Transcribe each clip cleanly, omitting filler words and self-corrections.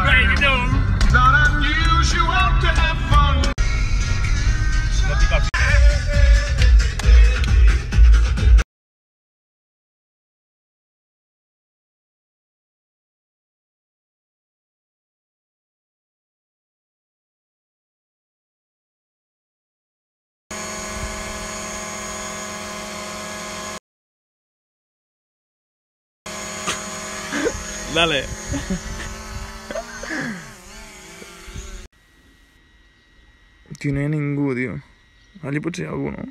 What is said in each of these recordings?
Dale. Tio, no hi ha ningú, tio. Allí potser hi ha algú, no?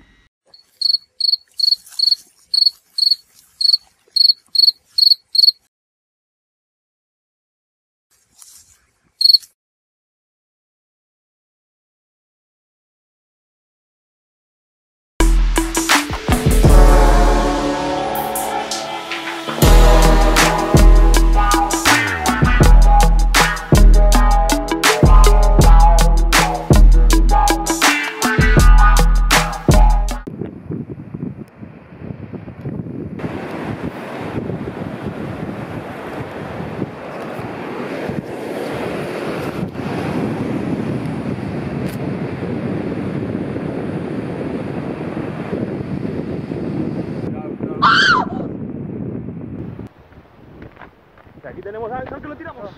Aquí tenemos al sol que lo tiramos.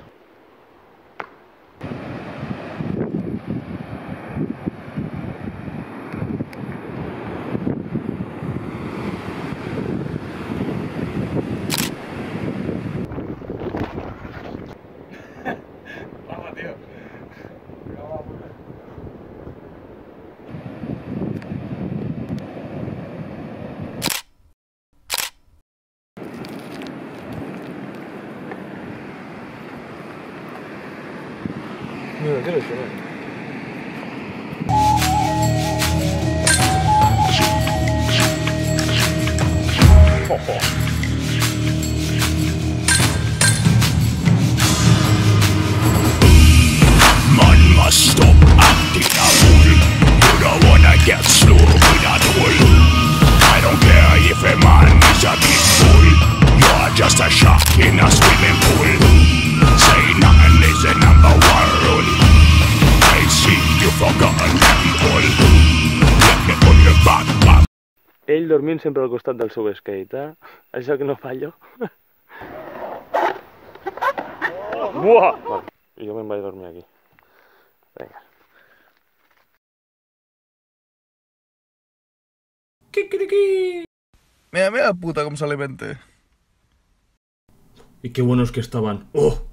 Vamos, tío. Mira, ¿qué le suena? Man must stop acting a fool. You don't wanna get slow with a tool. I don't care if a man is a big fool. You are just a shark in a swimming pool. Say nothing is the number one rule. I see you forgotten them all. Let me put your back up. Ell dormint sempre al costat del seu skate, Això que no fallo. Buah! Vale, i jo me'n vaig dormir aquí. Vinga. Mira, mira la puta com s'alimenta. Y qué buenos que estaban. ¡Oh!